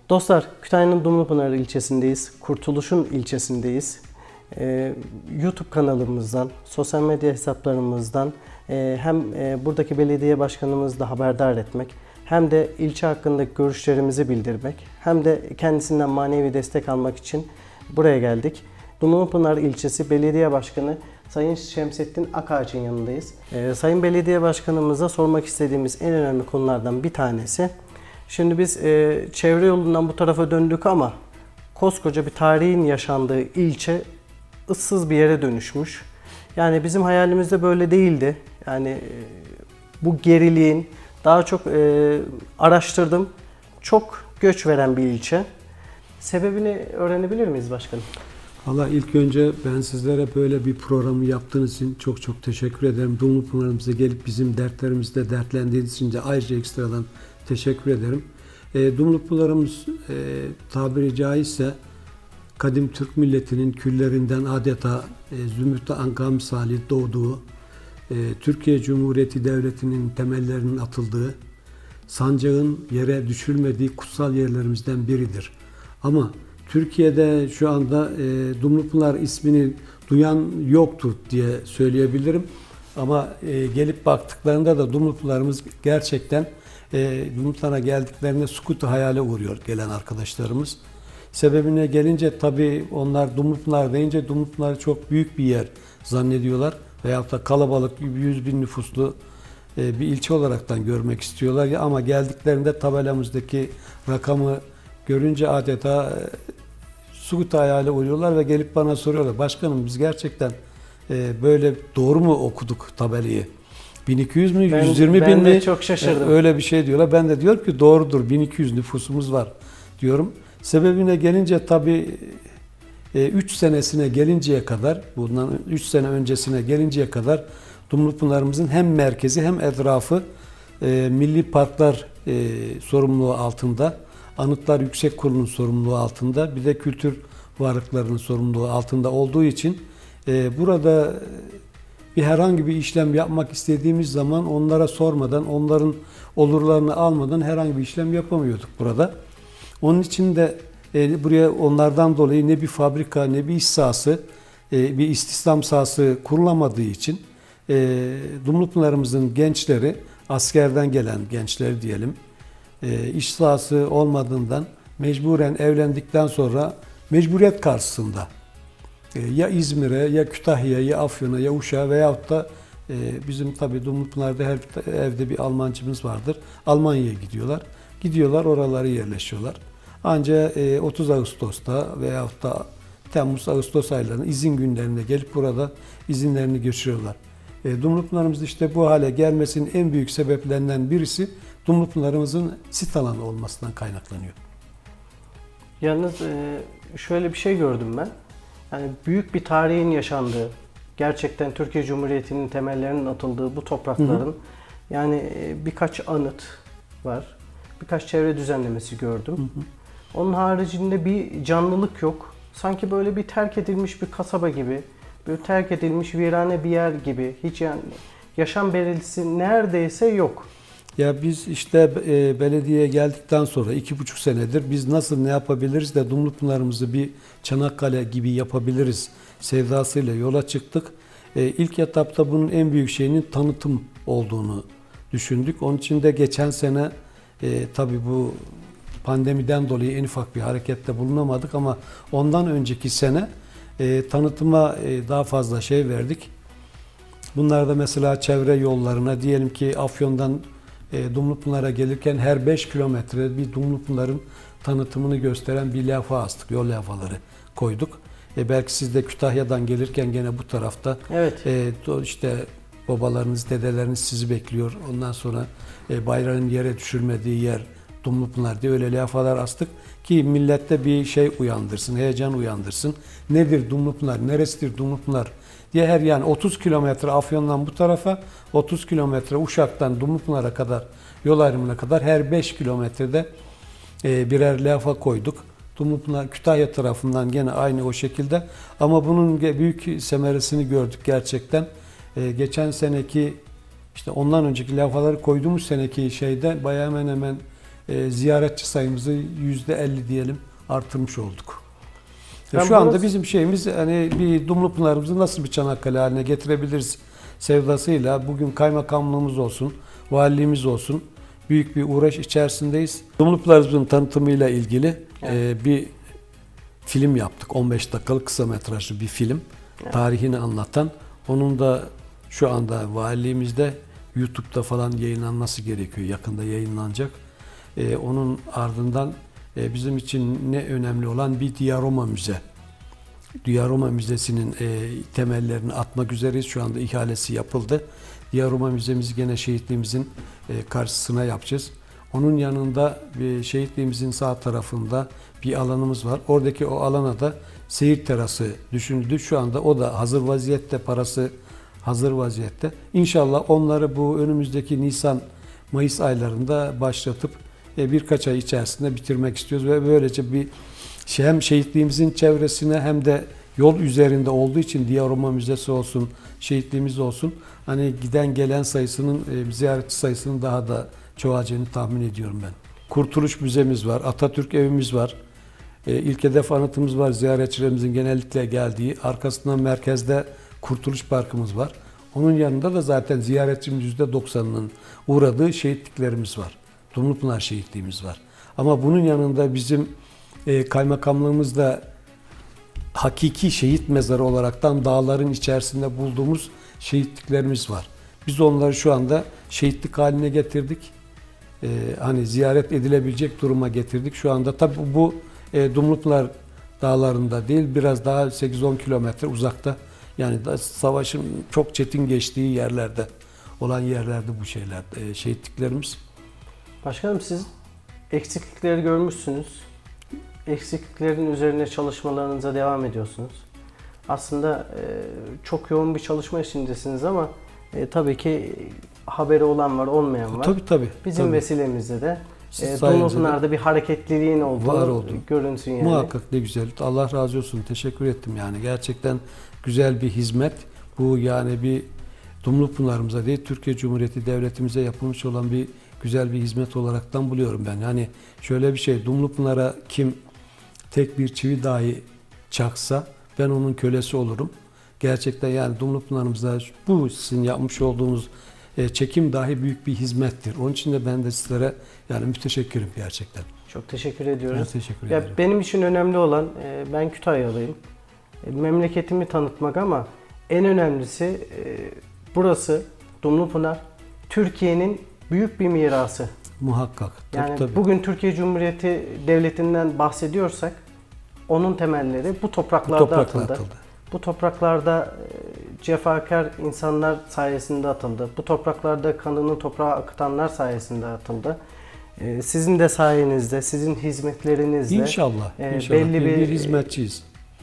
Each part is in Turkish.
Dostlar, Kütahya'nın Dumlupınar ilçesindeyiz. Kurtuluş'un ilçesindeyiz. YouTube kanalımızdan, sosyal medya hesaplarımızdan hem buradaki belediye başkanımızla haberdar etmek, hem de ilçe hakkındaki görüşlerimizi bildirmek, hem de kendisinden manevi destek almak için buraya geldik. Dumlupınar ilçesi Belediye Başkanı Sayın Şemsettin Akağaç'ın yanındayız. Sayın Belediye Başkanımıza sormak istediğimiz en önemli konulardan bir tanesi. Şimdi biz çevre yolundan bu tarafa döndük ama koskoca bir tarihin yaşandığı ilçe ıssız bir yere dönüşmüş. Yani bizim hayalimizde böyle değildi. Yani bu geriliğin daha çok araştırdım. Çok göç veren bir ilçe. Sebebini öğrenebilir miyiz başkanım? Valla ilk önce ben sizlere böyle bir programı yaptığınız için çok çok teşekkür ederim. Dumlupınar'ımıza gelip bizim dertlerimizle dertlendiğiniz için de ayrıca ekstradan teşekkür ederim. Dumlupınar'ımız tabiri caizse kadim Türk milletinin küllerinden adeta zümrüt-i anka misali doğduğu, Türkiye Cumhuriyeti Devleti'nin temellerinin atıldığı, sancağın yere düşülmediği kutsal yerlerimizden biridir. Ama Türkiye'de şu anda Dumlupınar ismini duyan yoktur diye söyleyebilirim. Ama gelip baktıklarında da Dumlupınar'ımız gerçekten Dumlupınar'a geldiklerinde sükût-i hayale uğruyor gelen arkadaşlarımız. Sebebine gelince tabii onlar Dumlupınar deyince Dumlupınar'ı çok büyük bir yer zannediyorlar. Veyahut da kalabalık 100 bin nüfuslu bir ilçe olaraktan görmek istiyorlar. Ama geldiklerinde tabelamızdaki rakamı görünce adeta sükût-i hayale uğruyorlar ve gelip bana soruyorlar. Başkanım biz gerçekten böyle doğru mu okuduk tabelayı? 1200 mü? 120 bin mi? Ben de çok şaşırdım. Öyle bir şey diyorlar. Ben de diyorum ki doğrudur. 1200 nüfusumuz var diyorum. Sebebine gelince tabii 3 senesine gelinceye kadar, bundan 3 sene öncesine gelinceye kadar Dumlupınar'ımızın hem merkezi hem etrafı milli parklar sorumluluğu altında, Anıtlar Yüksek Kurulu'nun sorumluluğu altında, bir de kültür varlıklarının sorumluluğu altında olduğu için burada herhangi bir işlem yapmak istediğimiz zaman onlara sormadan, onların olurlarını almadan herhangi bir işlem yapamıyorduk burada. Onun için de buraya onlardan dolayı ne bir fabrika ne bir iş sahası, bir istihdam sahası kurulamadığı için Dumlupınar'ımızın gençleri, askerden gelen gençler diyelim, iş sahası olmadığından mecburen evlendikten sonra mecburiyet karşısında ya İzmir'e, ya Kütahya'ya, ya Afyon'a, ya Uşak'a veyahut da bizim tabii Dumlupınar'da her evde bir Almancımız vardır. Almanya'ya gidiyorlar. Gidiyorlar oralara yerleşiyorlar. Ancak 30 Ağustos'ta veyahut da Temmuz-Ağustos aylarında izin günlerinde gelip burada izinlerini geçiriyorlar. Dumlupınar'ımız işte bu hale gelmesinin en büyük sebeplerinden birisi Dumlupınar'ımızın sit alanı olmasından kaynaklanıyor. Yalnız şöyle bir şey gördüm ben. Yani büyük bir tarihin yaşandığı, gerçekten Türkiye Cumhuriyeti'nin temellerinin atıldığı bu toprakların yani birkaç anıt var. Birkaç çevre düzenlemesi gördüm. Onun haricinde bir canlılık yok. Sanki böyle bir terk edilmiş bir kasaba gibi, böyle terk edilmiş virane bir yer gibi. Hiç yani yaşam belirtisi neredeyse yok. Ya biz işte belediyeye geldikten sonra 2,5 senedir biz nasıl ne yapabiliriz de Dumlupınar'ımızı bir Çanakkale gibi yapabiliriz sevdasıyla yola çıktık. İlk etapta bunun en büyük şeyinin tanıtım olduğunu düşündük. Onun için de geçen sene tabii bu pandemiden dolayı en ufak bir harekette bulunamadık ama ondan önceki sene tanıtıma daha fazla şey verdik. Bunlar da mesela çevre yollarına diyelim ki Afyon'dan Dumlupınar'a gelirken her 5 kilometre bir Dumlupınar'ın tanıtımını gösteren bir levha astık. Yol levhaları koyduk. Belki siz de Kütahya'dan gelirken gene bu tarafta işte babalarınız, dedeleriniz sizi bekliyor. Ondan sonra bayrağın yere düşürmediği yer Dumlupınar diye öyle levhalar astık ki millette bir şey uyandırsın, heyecan uyandırsın. Nedir Dumlupınar, neresidir Dumlupınar diye her yani 30 kilometre Afyon'dan bu tarafa, 30 kilometre Uşak'tan Dumlupınar'a kadar yol ayrımına kadar her 5 kilometrede birer levha koyduk. Dumlupınar Kütahya tarafından gene aynı o şekilde ama bunun büyük semeresini gördük gerçekten. Geçen seneki işte ondan önceki levhaları koyduğumuz seneki şeyde bayağı hemen ziyaretçi sayımızı %50 diyelim artırmış olduk. Ben Şu anda burası- bizim şeyimiz hani bir Dumlupınar'ımızı nasıl bir Çanakkale haline getirebiliriz sevdasıyla bugün kaymakamlığımız olsun, valiliğimiz olsun büyük bir uğraş içerisindeyiz. Dumlupınar'ımızın tanıtımıyla ilgili bir film yaptık. 15 dakikalık kısa metrajlı bir film. Tarihini anlatan. Onun da şu anda valiliğimizde YouTube'da falan yayınlanması gerekiyor. Yakında yayınlanacak. Onun ardından bizim için ne önemli olan bir Diyaroma Müze. Diyaroma Müzesi'nin temellerini atmak üzereyiz. Şu anda ihalesi yapıldı. Diyaroma Müzemizi gene şehitliğimizin karşısına yapacağız. Onun yanında şehitliğimizin sağ tarafında bir alanımız var. Oradaki o alana da seyir terası düşünüldü. Şu anda o da hazır vaziyette, parası hazır vaziyette. İnşallah onları bu önümüzdeki Nisan-Mayıs aylarında başlatıp birkaç ay içerisinde bitirmek istiyoruz ve böylece bir hem şehitliğimizin çevresine hem de yol üzerinde olduğu için Diyaroma Müzesi olsun, şehitliğimiz olsun hani giden gelen sayısının, ziyaretçi sayısının daha da çoğalacağını tahmin ediyorum ben. Kurtuluş Müzemiz var, Atatürk Evimiz var, İlk Hedef Anıtımız var, ziyaretçilerimizin genellikle geldiği. Arkasından merkezde Kurtuluş Parkımız var. Onun yanında da zaten ziyaretçimiz %90'ının uğradığı şehitliklerimiz var. Dumlupınar şehitliğimiz var. Ama bunun yanında bizim kaymakamlığımızda hakiki şehit mezarı olaraktan dağların içerisinde bulduğumuz şehitliklerimiz var. Biz onları şu anda şehitlik haline getirdik. Hani ziyaret edilebilecek duruma getirdik. Şu anda tabii bu Dumlupınar dağlarında değil, biraz daha 8-10 kilometre uzakta. Yani savaşın çok çetin geçtiği yerlerde olan yerlerde bu şehitliklerimiz. Başkanım siz eksiklikleri görmüşsünüz. Eksikliklerin üzerine çalışmalarınıza devam ediyorsunuz. Aslında çok yoğun bir çalışma içindesiniz ama tabii ki haberi olan var, olmayan var. Tabii. Bizim tabii. vesilemizde de Sayenizde Dumlupınar'da bir hareketliliğin var oldu. görünsün yani. Muhakkak ne güzel. Allah razı olsun. Teşekkür ettim yani. Gerçekten güzel bir hizmet. Bu yani bir Dumlupınar'ımıza değil, Türkiye Cumhuriyeti Devletimize yapılmış olan bir güzel bir hizmet olaraktan buluyorum ben. Yani şöyle bir şey, Dumlupınar'a kim tek bir çivi dahi çaksa ben onun kölesi olurum. Gerçekten yani Dumlupınar'ımıza bu sizin yapmış olduğunuz çekim dahi büyük bir hizmettir. Onun için de ben de sizlere yani müteşekkirim gerçekten. Çok teşekkür ediyoruz. Ben teşekkür Ya ederim. benim için önemli olan, ben Kütahyalıyım. Memleketimi tanıtmak ama en önemlisi burası Dumlupınar, Türkiye'nin büyük bir mirası. Muhakkak. Yani Tabii. bugün Türkiye Cumhuriyeti Devleti'nden bahsediyorsak onun temelleri bu topraklarda, atıldı. Bu topraklarda cefakar insanlar sayesinde atıldı. Bu topraklarda kanını toprağa akıtanlar sayesinde atıldı. Sizin de sayenizde, sizin hizmetlerinizle İnşallah. belli bir hizmetçiyiz.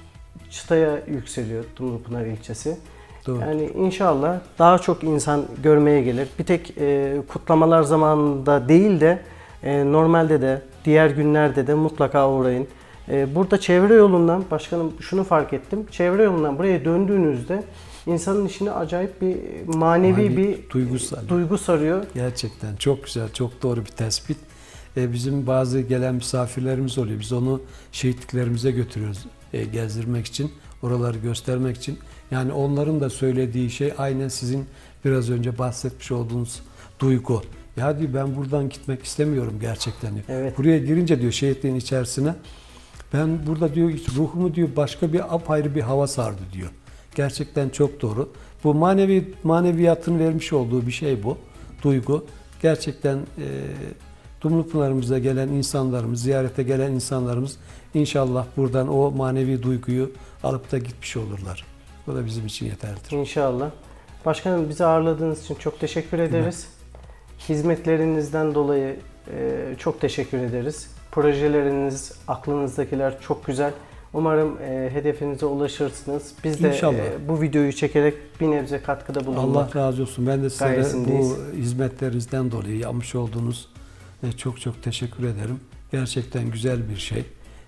çıtaya yükseliyor Dumlupınar ilçesi. Doğru. Yani inşallah daha çok insan görmeye gelir. Bir tek kutlamalar zamanında değil de normalde de diğer günlerde de mutlaka uğrayın. Burada çevre yolundan, başkanım şunu fark ettim. Çevre yolundan buraya döndüğünüzde insanın içine acayip bir manevi bir duygu sarıyor. Gerçekten çok güzel, çok doğru bir tespit. Bizim bazı gelen misafirlerimiz oluyor. Biz onu şehitliklerimize götürüyoruz gezdirmek için, oraları göstermek için. Yani onların da söylediği şey aynen sizin biraz önce bahsetmiş olduğunuz duygu. Ya diyor ben buradan gitmek istemiyorum gerçekten diyor. Evet. Buraya girince diyor şehitliğin içerisine ben burada diyor ruhumu diyor başka bir apayrı bir hava sardı diyor. Gerçekten çok doğru. Bu maneviyatın vermiş olduğu bir şey bu. Duygu. Gerçekten Dumlupınar'ımıza gelen insanlarımız, ziyarete gelen insanlarımız inşallah buradan o manevi duyguyu alıp da gitmiş olurlar. Bu da bizim için yeterlidir. İnşallah. Başkanım bizi ağırladığınız için çok teşekkür ederiz. Hizmetlerinizden dolayı çok teşekkür ederiz. Projeleriniz, aklınızdakiler çok güzel. Umarım hedefinize ulaşırsınız. Biz de bu videoyu çekerek bir nebze katkıda bulunmak Allah razı olsun. Ben de size gayesindeyiz. bu hizmetlerinizden dolayı yapmış olduğunuz çok çok teşekkür ederim. Gerçekten güzel bir şey.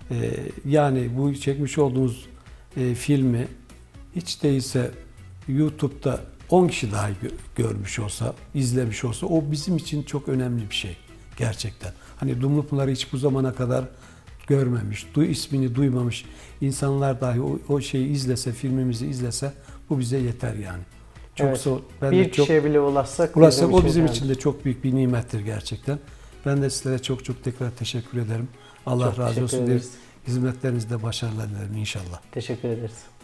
Yani bu çekmiş olduğunuz filmi hiç değilse YouTube'da 10 kişi daha görmüş olsa, izlemiş olsa o bizim için çok önemli bir şey. Gerçekten. Hani Dumlupınar'ı hiç bu zamana kadar görmemiş, ismini duymamış insanlar dahi o şeyi izlese, filmimizi izlese bu bize yeter yani. Çok Evet. ben Bir de çok kişiye bile ulaşsak o bizim yani. için de çok büyük bir nimettir gerçekten. Ben de sizlere çok tekrar teşekkür ederim. Allah Çok razı teşekkür olsun diye ederiz. hizmetlerinizde başarılar dilerim inşallah. Teşekkür ederiz.